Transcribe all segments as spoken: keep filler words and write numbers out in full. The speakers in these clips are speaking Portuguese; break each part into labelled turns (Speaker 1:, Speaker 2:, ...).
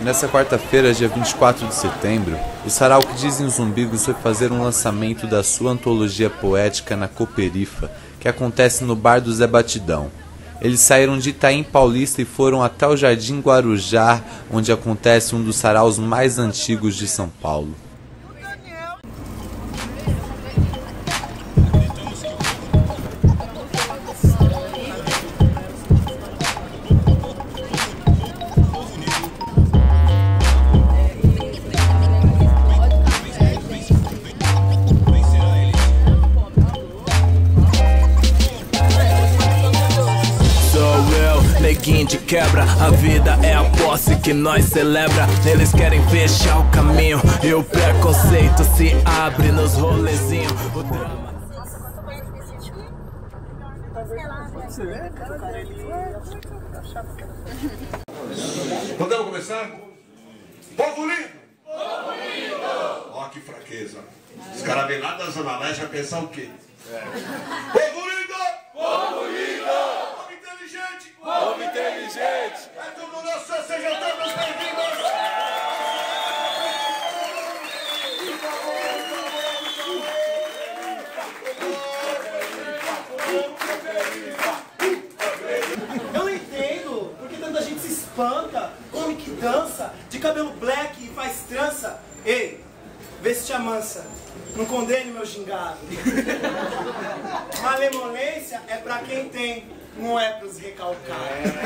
Speaker 1: Nessa quarta-feira, dia vinte e quatro de setembro, o Sarau que Dizem os Umbigos foi fazer um lançamento da sua antologia poética na Cooperifa, que acontece no Bar do Zé Batidão. Eles saíram de Itaim Paulista e foram até o Jardim Guarujá, onde acontece um dos saraus mais antigos de São Paulo.
Speaker 2: Neguinho de quebra, a vida é a posse que nós celebra. Eles querem fechar o caminho e o preconceito se abre nos rolezinhos. O drama...
Speaker 3: Podemos começar? Povo lindo! Povo lindo! Ó, que fraqueza. Os caras vêm lá da Zona Leste vai pensar o quê? É. Povo lindo! Povo lindo! Povo inteligente! É tudo nosso, sejam todos bem-vindos!
Speaker 4: Eu não entendo porque tanta gente se espanta, come que dança, de cabelo black e faz trança. Ei, vê se te amansa, não condene meu gingado. Malemolência é pra quem tem, não é pros recalcados.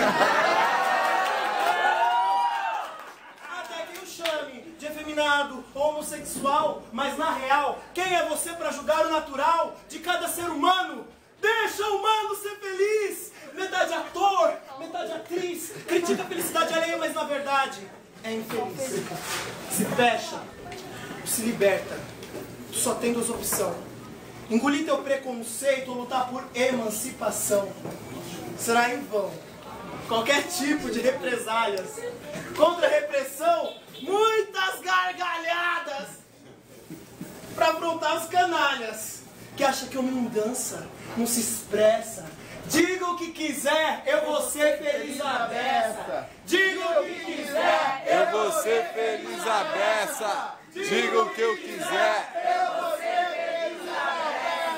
Speaker 4: Até que o chame de efeminado ou homossexual, mas na real, quem é você pra julgar o natural de cada ser humano? Deixa o humano ser feliz! Metade ator, metade atriz, critica a felicidade alheia, mas na verdade é infeliz. Se fecha, se liberta, tu só tem duas opções. Engolir teu preconceito ou lutar por emancipação. Será em vão qualquer tipo de represálias. Contra a repressão, muitas gargalhadas pra afrontar os canalhas que acham que o homem não dança, não se expressa. Diga o que quiser, eu vou ser feliz à beça. Diga o que quiser,
Speaker 1: eu vou ser feliz à beça. Diga o que eu quiser,
Speaker 4: eu vou ser feliz à beça.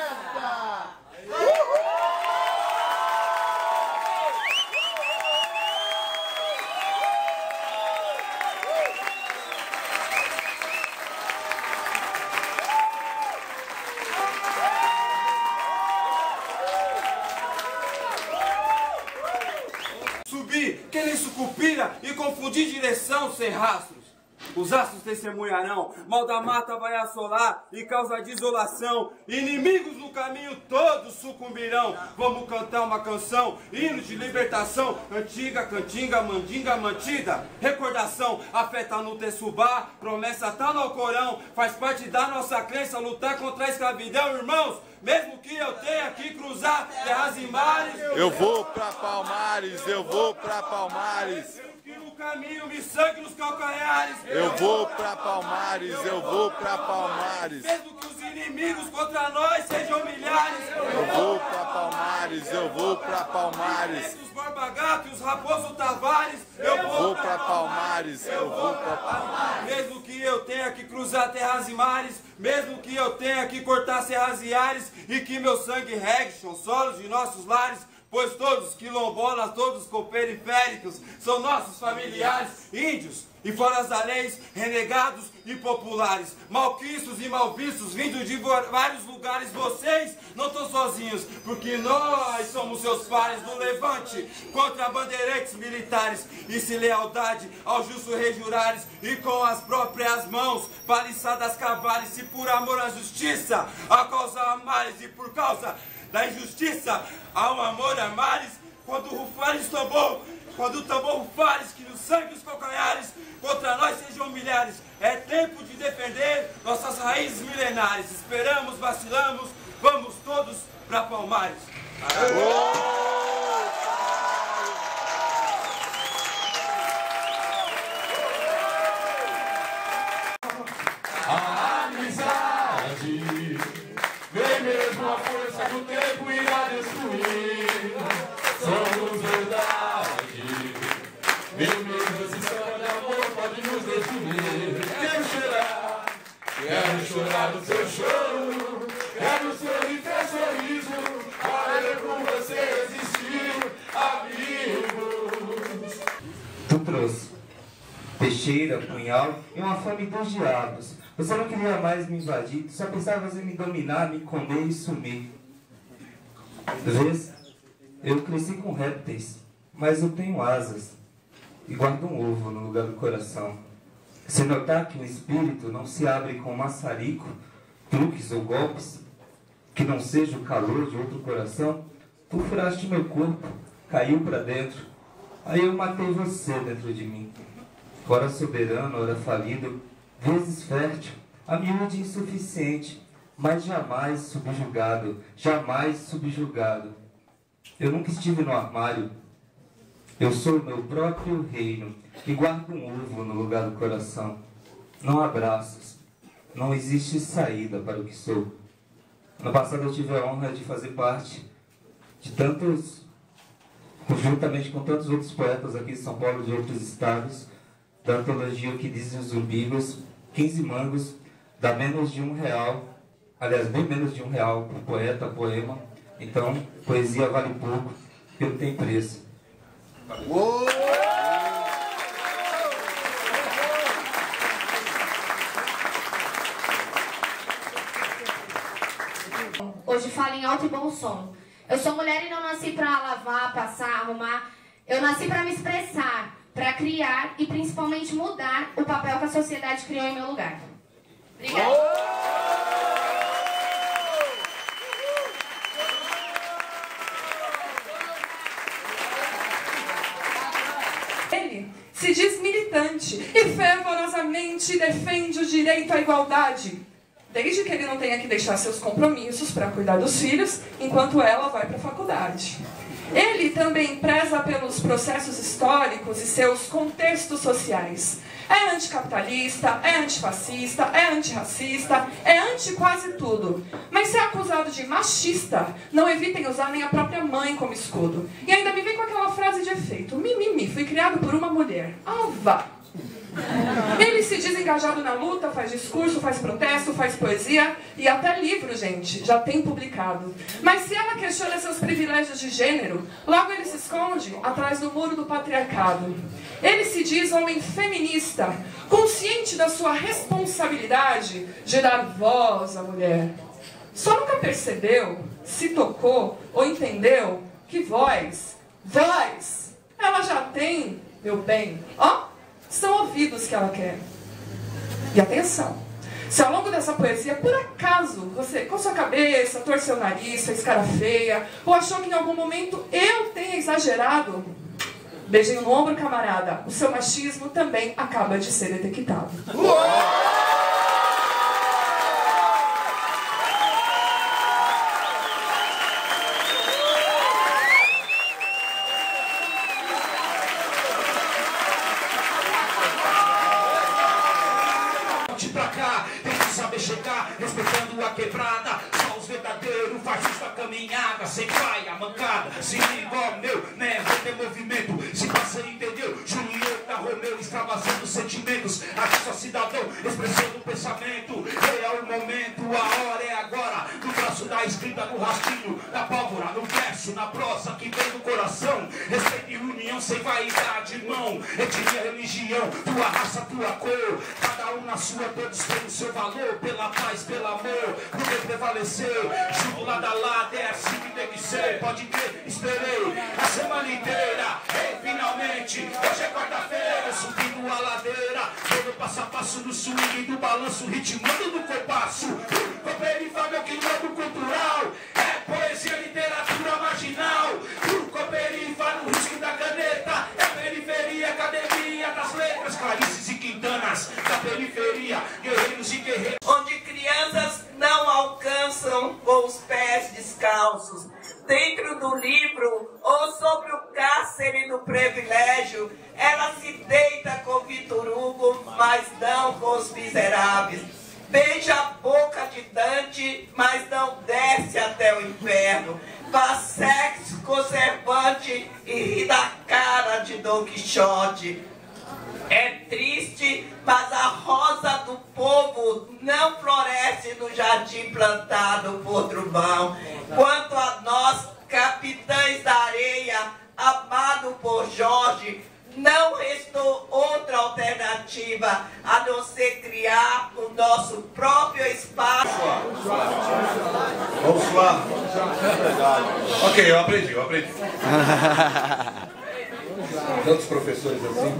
Speaker 5: Subir, que nem sucupira e confundir direção sem rastros. Os astros testemunharão, mal da mata vai assolar e causa desolação. Inimigos no caminho todos sucumbirão. Vamos cantar uma canção, hino de libertação. Antiga, cantinga, mandinga, mantida. Recordação, afeta no Tessubá, promessa tá no Alcorão. Faz parte da nossa crença lutar contra a escravidão, irmãos. Mesmo que eu tenha que cruzar terras e mares,
Speaker 1: eu vou pra Palmares, eu vou pra Palmares.
Speaker 5: No caminho me sangue nos calcanhares.
Speaker 1: Eu vou pra Palmares, eu vou pra Palmares.
Speaker 5: Mesmo que os inimigos contra nós sejam milhares.
Speaker 1: Eu vou pra Palmares, eu vou pra Palmares.
Speaker 5: Entre os Barba Gato e os Raposo Tavares.
Speaker 1: Eu vou pra Palmares, eu vou pra Palmares.
Speaker 5: Mesmo que eu tenha que cruzar terras e mares, mesmo que eu tenha que cortar serras e ares, e que meu sangue regue solos de nossos lares. Pois todos quilombolas, todos coperiféricos, são nossos familiares, índios e fora das leis, renegados e populares, malquistos e malvistos, vindos de vários lugares. Vocês não estão sozinhos, porque nós somos seus pares no levante contra bandeirantes militares. E se lealdade ao justo rejurares, e com as próprias mãos paliçadas cavares, se por amor à justiça, a causa amares, e por causa da injustiça, há um amor a mares. Quando rufares tambor, quando o tambor rufares, que no sangue os calcanhares contra nós sejam milhares. É tempo de defender nossas raízes milenares. Esperamos, vacilamos, vamos todos pra Palmares.
Speaker 3: A amizade vem mesmo a força do tempo irá destruir. Somos verdade, vem mesmo esse céu de amor.
Speaker 6: pode nos definir. Quero chorar, quero chorar no seu choro, quero sorrir teu sorriso, para ver com você existir, amigos.
Speaker 7: Tu trouxe peixeira, punhal e uma fome dos diabos. Você não queria mais me invadir, tu só pensava em me dominar, me comer e sumir. Vês? Eu cresci com répteis, mas eu tenho asas e guardo um ovo no lugar do coração. Se notar que o espírito não se abre com maçarico, truques ou golpes, que não seja o calor de outro coração, tu furaste meu corpo, caiu pra dentro, aí eu matei você dentro de mim. Ora soberano, ora falido, vezes fértil, a miúde insuficiente, mas jamais subjugado, jamais subjugado. Eu nunca estive no armário. Eu sou o meu próprio reino e guardo um ovo no lugar do coração. Não há braços. Não existe saída para o que sou. No passado eu tive a honra de fazer parte de tantos, juntamente com tantos outros poetas aqui de São Paulo e de outros estados, da antologia O Que Dizem os Umbigos, quinze mangos, dá menos de um real, aliás, bem menos de um real por poeta, poema. Então, poesia vale pouco, porque não tem preço. Uou!
Speaker 8: Hoje falo em alto e bom som. Eu sou mulher e não nasci para lavar, passar, arrumar. Eu nasci para me expressar, para criar e principalmente mudar o papel que a sociedade criou em meu lugar. Obrigada.
Speaker 9: Ele se diz militante e fervorosamente defende o direito à igualdade, desde que ele não tenha que deixar seus compromissos para cuidar dos filhos, enquanto ela vai para a faculdade. Ele também preza pelos processos históricos e seus contextos sociais. É anticapitalista, é antifascista, é antirracista, é anti quase tudo. Mas se é acusado de machista, não evitem usar nem a própria mãe como escudo. E ainda me vem com aquela frase de efeito: mimimi, fui criado por uma mulher. Ah, vá! Ele se diz engajado na luta, faz discurso, faz protesto, faz poesia e até livro, gente, já tem publicado. Mas se ela questiona seus privilégios de gênero, logo ele se esconde atrás do muro do patriarcado. Ele se diz homem feminista, consciente da sua responsabilidade de dar voz à mulher. Só nunca percebeu, se tocou ou entendeu que voz, voz, ela já tem, meu bem, ó. São ouvidos que ela quer. E atenção, se ao longo dessa poesia, por acaso, você com sua cabeça, torceu o nariz, fez cara feia, ou achou que em algum momento eu tenha exagerado, beijinho no ombro, camarada, o seu machismo também acaba de ser detectado. Uou!
Speaker 6: Respeitando a quebrada, só os verdadeiros fascistas caminhada, sem pai, a mancada, se liga ao meu, né, vou ter movimento, se você entendeu, Julieta Romeu, extravasando sentimentos, aqui só cidadão, expressando o pensamento, é o momento, a hora é agora, no traço da escrita, no rastilho, da pólvora, no verso, na prosa, que vem do coração, respeito e união, sem vaidade, irmão, etnia, religião, tua raça, tua cor, cada um na sua, todos têm o seu valor, pela paz, pelo amor, poder prevalecer, junto lado a lado, é assim que tem que ser, pode crer, esperei a semana inteira, e finalmente, hoje é quarta-feira, subindo a ladeira, todo passo a passo no swing do balanço, ritmando do compasso, com perifável quilombo cultural, é poesia, literatura marginal, com perifável no risco da caneta, é periferia, academia das letras, Clarices e Quintanas, da periferia, guerreiros e guerreiros,
Speaker 10: onde crianças não alcançam com os pés descalços, dentro do livro ou sobre o cárcere do privilégio, ela se deita com Vitor Hugo, mas não com os miseráveis. Beija a boca de Dante, mas não desce até o inferno. Faz sexo com Cervantes e ri da cara de Don Quixote. É triste, mas a rosa do povo não floresce no jardim plantado por Drummond. Quanto a nós, capitães da areia, amado por Jorge, não restou outra alternativa a não ser criar o nosso próprio espaço.
Speaker 3: Vamos suar. Ok, eu aprendi, eu aprendi. Tantos professores assim.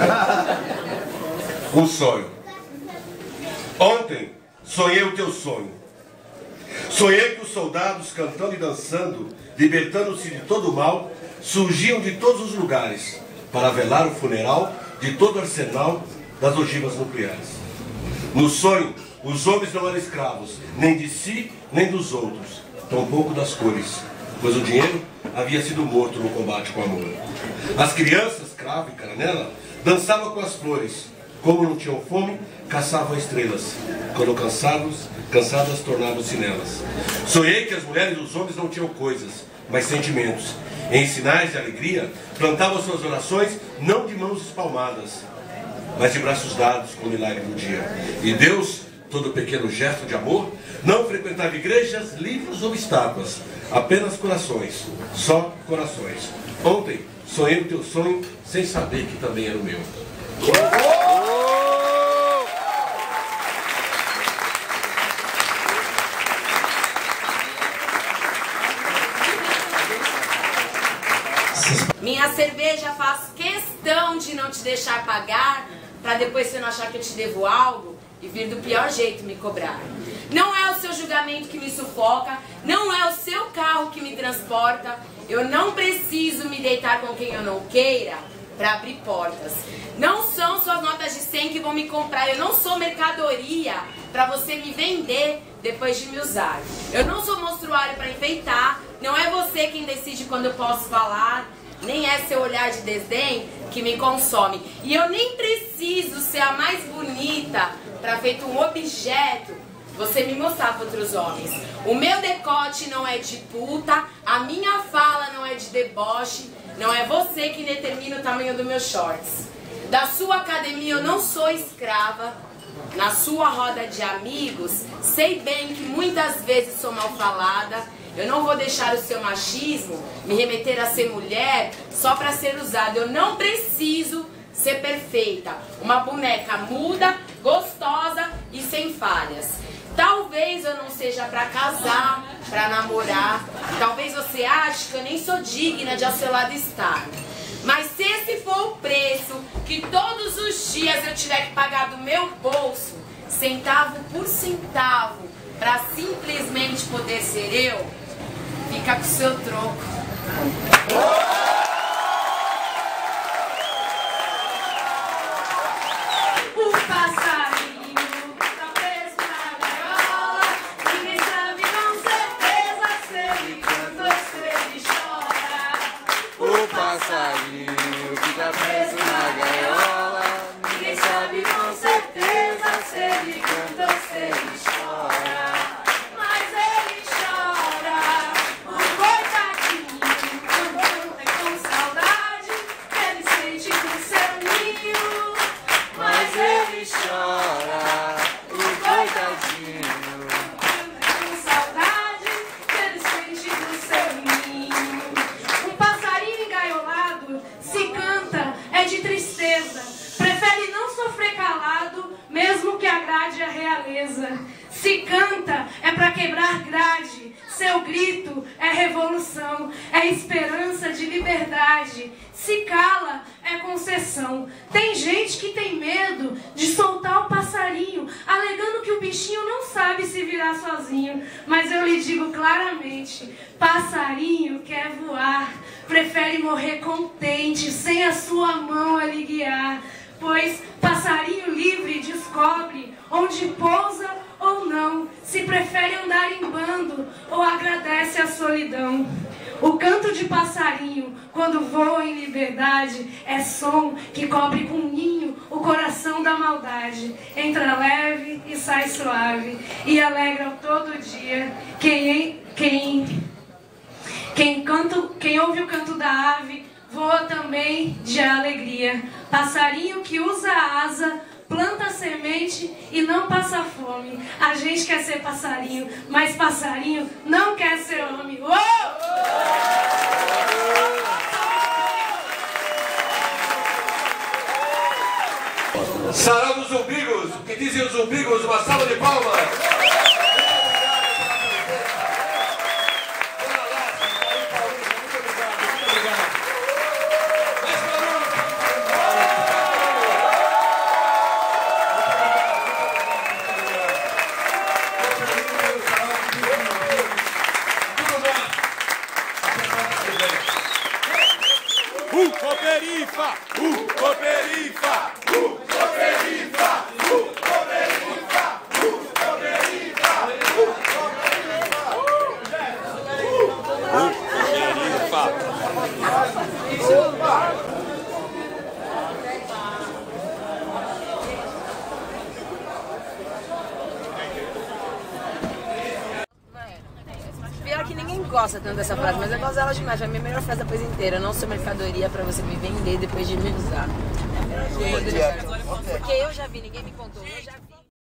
Speaker 3: Um sonho. Ontem sonhei o teu sonho. Sonhei que os soldados, cantando e dançando, libertando-se de todo o mal, surgiam de todos os lugares para velar o funeral de todo o arsenal das ogivas nucleares. No sonho, os homens não eram escravos, nem de si, nem dos outros, tampouco das cores, pois o dinheiro havia sido morto no combate com amor. As crianças, Cravo e Caranela, dançavam com as flores. Como não tinham fome, caçavam estrelas. Quando cansados, cansadas tornavam-se nelas. Sonhei que as mulheres e os homens não tinham coisas, mas sentimentos. Em sinais de alegria, plantavam suas orações, não de mãos espalmadas, mas de braços dados com o milagre do dia. E Deus, todo pequeno gesto de amor, não frequentava igrejas, livros ou estátuas, apenas corações, só corações. Ontem, sonhei o teu sonho, sem saber que também era o meu.
Speaker 11: Minha cerveja faz questão de não te deixar pagar, pra depois você não achar que eu te devo algo e vir do pior jeito me cobrar. Não é o seu julgamento que me sufoca, não é o seu carro que me transporta. Eu não preciso me deitar com quem eu não queira pra abrir portas. Não são suas notas de cem que vão me comprar. Eu não sou mercadoria pra você me vender depois de me usar. Eu não sou monstruário pra enfeitar. Não é você quem decide quando eu posso falar. Nem é seu olhar de desdém que me consome. E eu nem preciso ser a mais bonita para feito um objeto você me mostrar para outros homens. O meu decote não é de puta, a minha fala não é de deboche, não é você que determina o tamanho dos meus shorts. Da sua academia eu não sou escrava. Na sua roda de amigos, sei bem que muitas vezes sou mal falada. Eu não vou deixar o seu machismo me remeter a ser mulher só para ser usada. Eu não preciso ser perfeita. Uma boneca muda, gostosa e sem falhas. Talvez eu não seja para casar, para namorar. Talvez você ache que eu nem sou digna de ao seu lado estar. Mas se esse for o preço que todos os dias eu tiver que pagar do meu bolso, centavo por centavo, para simplesmente poder ser eu, fica com o seu troco. O passarinho tá preso na gaiola, ninguém sabe com certeza se ele canta ou se ele chora.
Speaker 12: O passarinho que tá preso na gaiola,
Speaker 11: ninguém sabe com certeza se ele canta ou se ele chora. Mas ele chora, o coitadinho, quando é com saudade, ele sente com seu ninho. Mas ele chora, o coitadinho, quando é com saudade, ele sente com seu ninho. Um passarinho engaiolado, se canta, é de tristeza. Prefere não sofrer calado, mesmo que agrade a realeza. Se canta, é pra quebrar grade. Seu grito é revolução, é esperança de liberdade. Se cala, é concessão. Tem gente que tem medo de soltar o passarinho, alegando que o bichinho não sabe se virar sozinho. Mas eu lhe digo claramente, passarinho quer voar, prefere morrer contente, sem a sua mão a lhe guiar. Pois passarinho livre descobre onde pousa ou não, se prefere andar em bando ou agradece a solidão. O canto de passarinho, quando voa em liberdade, é som que cobre com ninho o coração da maldade. Entra leve e sai suave, e alegra todo dia quem, quem, quem, canta, quem ouve o canto da ave, voa também de alegria.
Speaker 13: Passarinho que usa asa, planta semente e não passa fome. A gente quer ser passarinho, mas passarinho não quer ser homem. Uou!
Speaker 3: Sarau dos umbigos, o que dizem os umbigos, uma salva de palmas.
Speaker 14: Uh, Cooperifa! Uh, Cooperifa! Uh, Cooperifa! Uh, Cooperifa! Uh, Cooperifa!
Speaker 11: Pior que ninguém gosta tanto dessa frase, mas eu gosto dela demais. Foi a minha melhor frase da coisa inteira. Eu não sou mercadoria pra você me vender depois de me usar. Porque eu já vi, ninguém me contou. Eu já vi.